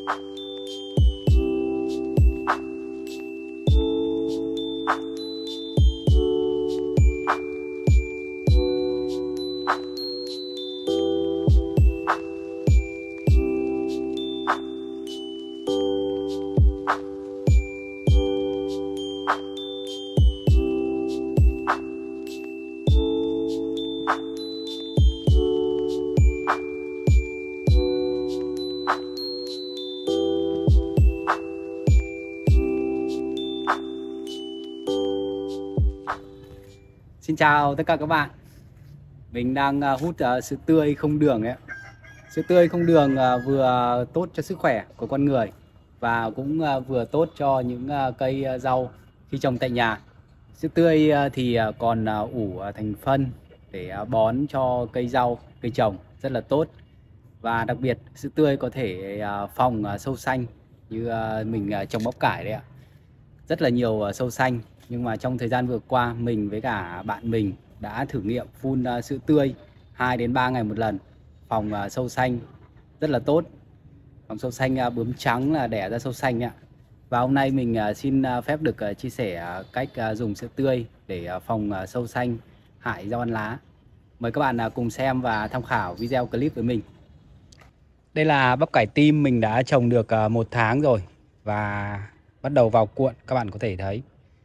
Xin chào tất cả các bạn. Mình đang hút sữa tươi không đường ấy. Sữa tươi không đường vừa tốt cho sức khỏe của con người và cũng vừa tốt cho những cây rau khi trồng tại nhà. Sữa tươi thì còn ủ thành phân để bón cho cây rau, cây trồng rất là tốt. Và đặc biệt sữa tươi có thể phòng sâu xanh như mình trồng bắp cải đấy ạ. Rất là nhiều sâu xanh, nhưng mà trong thời gian vừa qua mình với cả bạn mình đã thử nghiệm phun sữa tươi 2 đến 3 ngày một lần, phòng sâu xanh rất là tốt. Phòng sâu xanh bướm trắng là đẻ ra sâu xanh ạ. Và hôm nay mình xin phép được chia sẻ cách dùng sữa tươi để phòng sâu xanh hại rau ăn lá. Mời các bạn cùng xem và tham khảo video clip với mình. Đây là bắp cải tim mình đã trồng được 1 tháng rồi và bắt đầu vào cuộn, các bạn có thể thấy.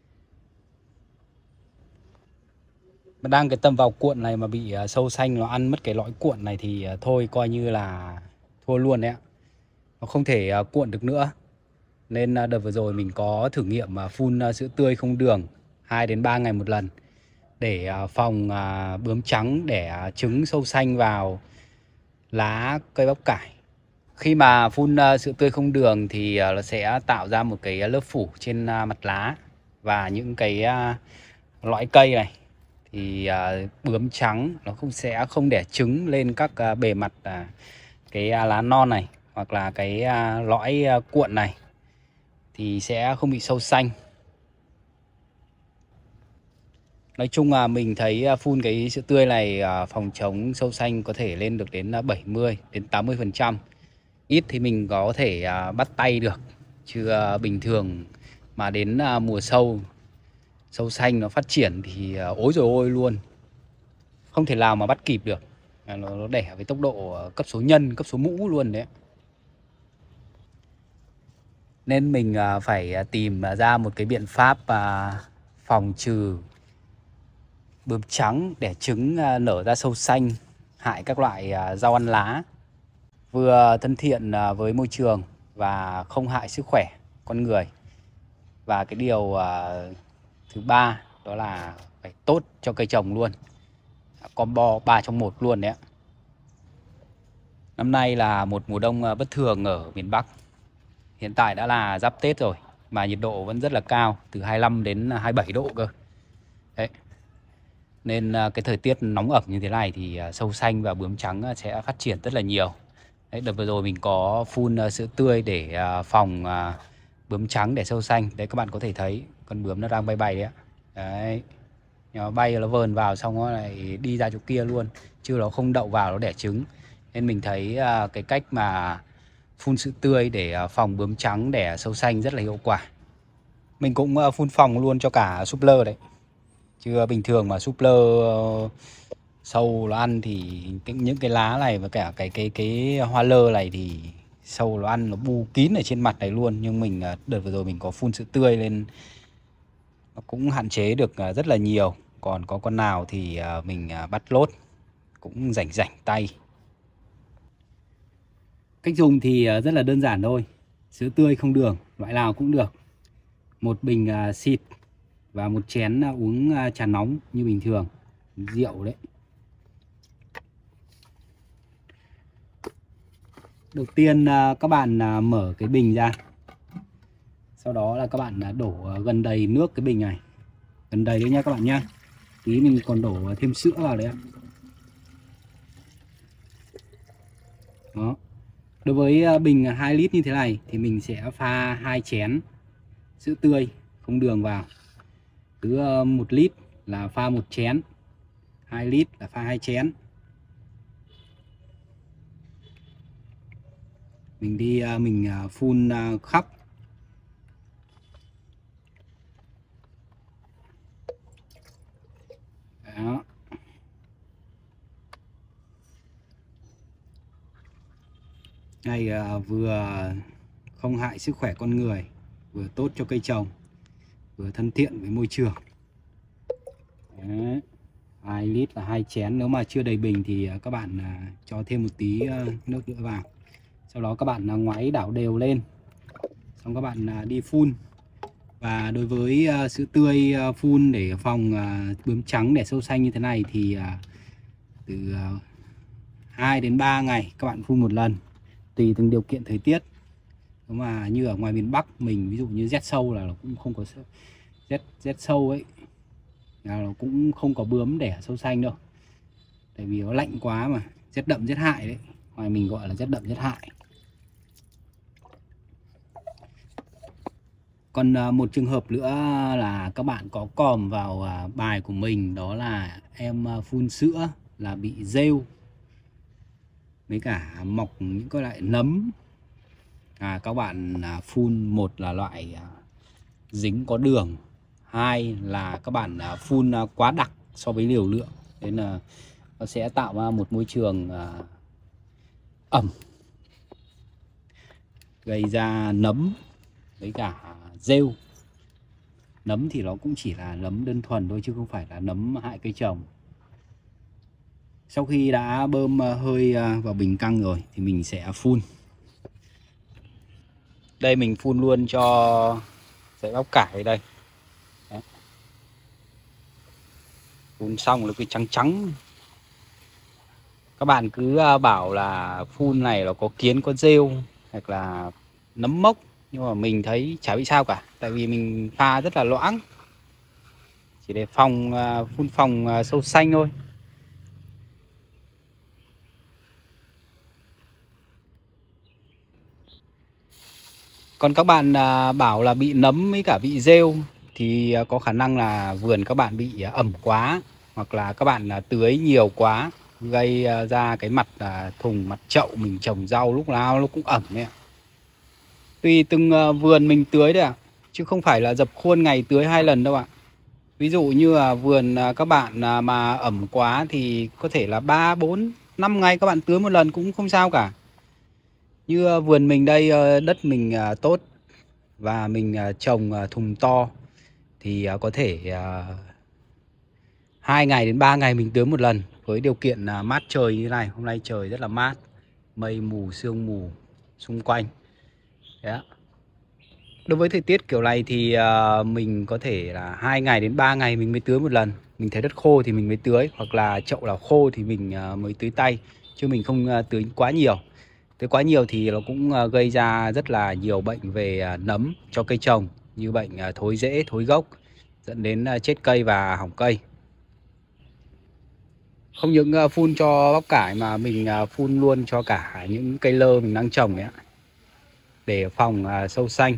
Mà đang cái tầm vào cuộn này mà bị sâu xanh nó ăn mất cái lõi cuộn này thì thôi coi như là thua luôn đấy ạ. Nó không thể cuộn được nữa. Nên đợt vừa rồi mình có thử nghiệm phun sữa tươi không đường 2 đến 3 ngày một lần để phòng bướm trắng đẻ trứng sâu xanh vào lá cây bắp cải. Khi mà phun sữa tươi không đường thì nó sẽ tạo ra một cái lớp phủ trên mặt lá và những cái lõi cây này thì bướm trắng nó sẽ không đẻ trứng lên các bề mặt cái lá non này hoặc là cái lõi cuộn này thì sẽ không bị sâu xanh. Nói chung là mình thấy phun cái sữa tươi này phòng chống sâu xanh có thể lên được đến 70 đến 80%. Ít thì mình có thể bắt tay được, chứ bình thường mà đến mùa sâu xanh nó phát triển thì ối rồi ôi luôn, không thể nào mà bắt kịp được. Nó đẻ với tốc độ cấp số nhân, cấp số mũ luôn đấy. Nên mình phải tìm ra một cái biện pháp phòng trừ bướm trắng đẻ trứng nở ra sâu xanh hại các loại rau ăn lá, vừa thân thiện với môi trường và không hại sức khỏe con người. Và cái điều thứ ba đó là phải tốt cho cây trồng luôn, combo 3 trong 1 luôn đấy ạ. Năm nay là một mùa đông bất thường ở miền Bắc. Hiện tại đã là giáp Tết rồi mà nhiệt độ vẫn rất là cao, từ 25 đến 27 độ cơ. Đấy. Nên cái thời tiết nóng ẩm như thế này thì sâu xanh và bướm trắng sẽ phát triển rất là nhiều. Đấy, đợt vừa rồi mình có phun sữa tươi để phòng bướm trắng để sâu xanh. Đấy, các bạn có thể thấy con bướm nó đang bay bay đấy ạ. Đấy, nó bay nó vờn vào xong nó lại đi ra chỗ kia luôn, chứ nó không đậu vào nó đẻ trứng. Nên mình thấy cái cách mà phun sữa tươi để phòng bướm trắng đẻ sâu xanh rất là hiệu quả. Mình cũng phun phòng luôn cho cả súp lơ đấy. Chứ bình thường mà súp lơ sâu nó ăn thì những cái lá này và cả cái hoa lơ này thì sâu nó ăn nó bu kín ở trên mặt này luôn. Nhưng mình đợt vừa rồi mình có phun sữa tươi lên nó cũng hạn chế được rất là nhiều. Còn có con nào thì mình bắt lốt cũng rảnh tay. Cách dùng thì rất là đơn giản thôi. Sữa tươi không đường, loại nào cũng được. Một bình xịt và một chén uống trà nóng như bình thường, rượu đấy. Đầu tiên các bạn mở cái bình ra. Sau đó là các bạn đổ gần đầy nước cái bình này. Gần đầy đấy nha các bạn nhá. Tí mình còn đổ thêm sữa vào đấy ạ. Đó. Đối với bình 2 lít như thế này thì mình sẽ pha 2 chén sữa tươi không đường vào. Cứ 1 lít là pha 1 chén, 2 lít là pha 2 chén. Mình đi mình phun khắp. Đó. Này vừa không hại sức khỏe con người, vừa tốt cho cây trồng, vừa thân thiện với môi trường. Đấy. 2 lít là 2 chén, nếu mà chưa đầy bình thì các bạn cho thêm một tí nước nữa vào. Sau đó các bạn ngoáy đảo đều lên, xong các bạn đi phun. Và đối với sữa tươi phun để phòng bướm trắng đẻ sâu xanh như thế này thì từ 2 đến 3 ngày các bạn phun một lần, tùy từng điều kiện thời tiết. Nếu mà như ở ngoài miền Bắc mình, ví dụ như rét sâu là nó cũng không có rét sâu ấy, là nó cũng không có bướm đẻ sâu xanh đâu, tại vì nó lạnh quá mà, rét đậm rét hại đấy, ngoài mình gọi là rét đậm rét hại. Còn một trường hợp nữa là các bạn có còm vào bài của mình, đó là em phun sữa là bị rêu với cả mọc những cái loại nấm. Các bạn phun, một là loại dính có đường, hai là các bạn phun quá đặc so với liều lượng, nên là nó sẽ tạo ra một môi trường ẩm, gây ra nấm với cả rêu. Nấm thì nó cũng chỉ là nấm đơn thuần thôi chứ không phải là nấm hại cây trồng. Sau khi đã bơm hơi vào bình căng rồi thì mình sẽ phun. Đây mình phun luôn cho dãy bắp cải đây. Đấy. Phun xong nó cứ trắng trắng. Các bạn cứ bảo là phun này nó có kiến có rêu hoặc là nấm mốc, nhưng mà mình thấy chả bị sao cả, tại vì mình pha rất là loãng, chỉ để phun phòng sâu xanh thôi. Còn các bạn bảo là bị nấm với cả bị rêu thì có khả năng là vườn các bạn bị ẩm quá, hoặc là các bạn tưới nhiều quá, gây ra cái mặt thùng, mặt chậu mình trồng rau lúc nào nó cũng ẩm đấy ạ. Tùy từng vườn mình tưới đấy ạ, chứ không phải là dập khuôn ngày tưới 2 lần đâu ạ. Ví dụ như là vườn các bạn mà ẩm quá thì có thể là 3, 4, 5 ngày các bạn tưới một lần cũng không sao cả. Như vườn mình đây, đất mình tốt và mình trồng thùng to thì có thể 2 ngày đến 3 ngày mình tưới một lần, với điều kiện mát trời như thế này. Hôm nay trời rất là mát, mây mù sương mù xung quanh. Đấy ạ. Đối với thời tiết kiểu này thì mình có thể là 2 ngày đến 3 ngày mình mới tưới một lần. Mình thấy đất khô thì mình mới tưới, hoặc là chậu nào khô thì mình mới tưới tay, chứ mình không tưới quá nhiều. Tưới quá nhiều thì nó cũng gây ra rất là nhiều bệnh về nấm cho cây trồng, như bệnh thối rễ, thối gốc, dẫn đến chết cây và hỏng cây. Không những phun cho bắp cải mà mình phun luôn cho cả những cây lơ mình đang trồng ấy, để phòng sâu xanh.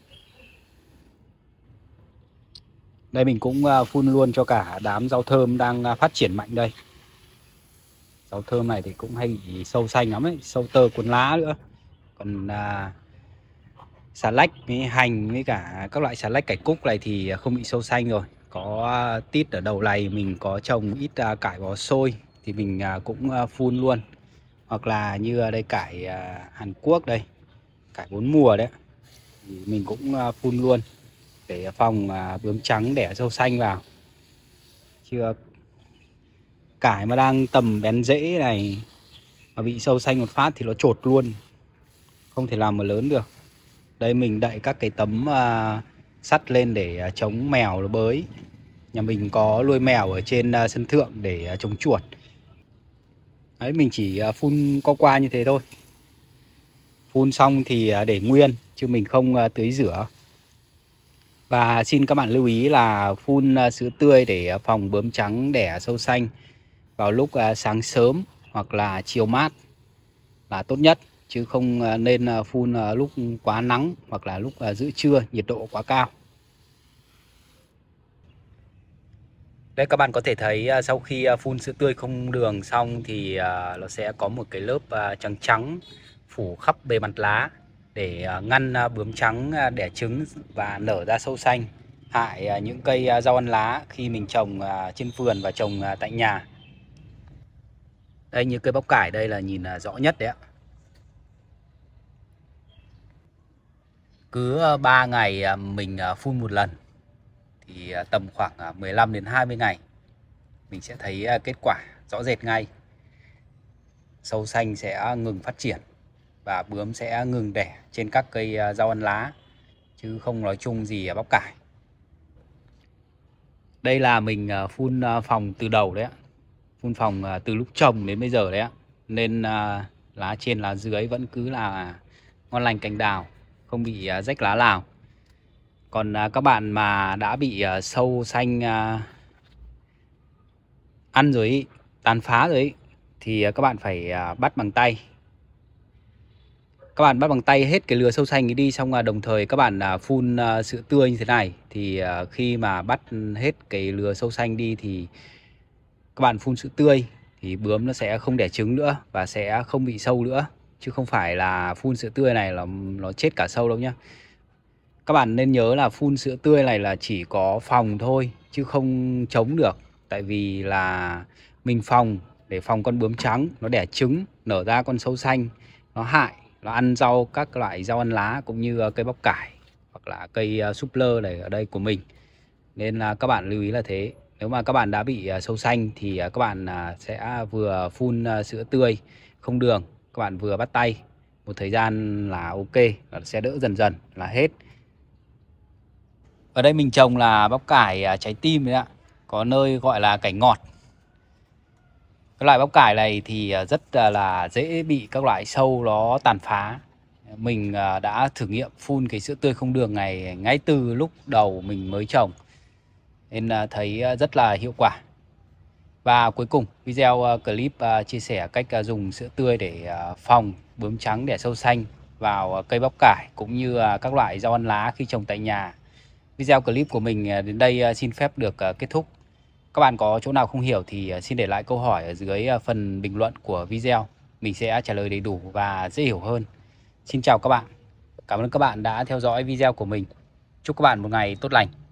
Đây mình cũng phun luôn cho cả đám rau thơm đang phát triển mạnh đây. Rau thơm này thì cũng hay bị sâu xanh lắm ấy, sâu tơ cuốn lá nữa. Còn xà lách với hành với cả các loại xà lách, cải cúc này thì không bị sâu xanh rồi. Có tít ở đầu này mình có trồng ít cải bó xôi thì mình cũng phun luôn. Hoặc là như ở đây cải Hàn Quốc đây, cải 4 mùa đấy, thì mình cũng phun luôn để phòng bướm trắng đẻ sâu xanh vào. Chưa cải mà đang tầm bén rễ này mà bị sâu xanh một phát thì nó chột luôn, không thể làm mà lớn được. Đây mình đậy các cái tấm sắt lên để chống mèo nó bới. Nhà mình có nuôi mèo ở trên sân thượng để chống chuột. Đấy, mình chỉ phun qua như thế thôi. Phun xong thì để nguyên chứ mình không tưới rửa. Và xin các bạn lưu ý là phun sữa tươi để phòng bướm trắng đẻ sâu xanh vào lúc sáng sớm hoặc là chiều mát là tốt nhất, chứ không nên phun lúc quá nắng hoặc là lúc giữa trưa nhiệt độ quá cao. Đây các bạn có thể thấy sau khi phun sữa tươi không đường xong thì nó sẽ có một cái lớp trắng trắng phủ khắp bề mặt lá để ngăn bướm trắng đẻ trứng và nở ra sâu xanh, hại những cây rau ăn lá khi mình trồng trên vườn và trồng tại nhà. Đây, như cây bắp cải đây là nhìn rõ nhất đấy ạ. Cứ 3 ngày mình phun một lần thì tầm khoảng 15 đến 20 ngày mình sẽ thấy kết quả rõ rệt ngay. Sâu xanh sẽ ngừng phát triển và bướm sẽ ngừng đẻ trên các cây rau ăn lá, chứ không nói chung gì bắp cải. Đây là mình phun phòng từ đầu đấy ạ. Phun phòng từ lúc trồng đến bây giờ đấy ạ. Nên lá trên lá dưới vẫn cứ là ngon lành cành đào, không bị rách lá nào. Còn các bạn mà đã bị sâu xanh ăn rồi ý, tàn phá rồi ý, thì các bạn phải bắt bằng tay. Các bạn bắt bằng tay hết cái lừa sâu xanh ấy đi, xong đồng thời các bạn phun sữa tươi như thế này. Thì khi mà bắt hết cái lừa sâu xanh đi thì các bạn phun sữa tươi thì bướm nó sẽ không đẻ trứng nữa và sẽ không bị sâu nữa. Chứ không phải là phun sữa tươi này là nó chết cả sâu đâu nhá. Các bạn nên nhớ là phun sữa tươi này là chỉ có phòng thôi chứ không chống được. Tại vì là mình phòng để phòng con bướm trắng nó đẻ trứng, nở ra con sâu xanh, nó hại, nó ăn rau, các loại rau ăn lá cũng như cây bắp cải hoặc là cây súp lơ này ở đây của mình. Nên là các bạn lưu ý là thế. Nếu mà các bạn đã bị sâu xanh thì các bạn sẽ vừa phun sữa tươi không đường, các bạn vừa bắt tay một thời gian là ok, là sẽ đỡ dần dần là hết. Ở đây mình trồng là bắp cải trái tim đấy ạ. Có nơi gọi là cải ngọt. Cái loại bắp cải này thì rất là dễ bị các loại sâu nó tàn phá. Mình đã thử nghiệm phun cái sữa tươi không đường này ngay từ lúc đầu mình mới trồng, nên thấy rất là hiệu quả. Và cuối cùng video clip chia sẻ cách dùng sữa tươi để phòng bướm trắng đẻ sâu xanh vào cây bắp cải cũng như các loại rau ăn lá khi trồng tại nhà. Video clip của mình đến đây xin phép được kết thúc. Các bạn có chỗ nào không hiểu thì xin để lại câu hỏi ở dưới phần bình luận của video. Mình sẽ trả lời đầy đủ và dễ hiểu hơn. Xin chào các bạn. Cảm ơn các bạn đã theo dõi video của mình. Chúc các bạn một ngày tốt lành.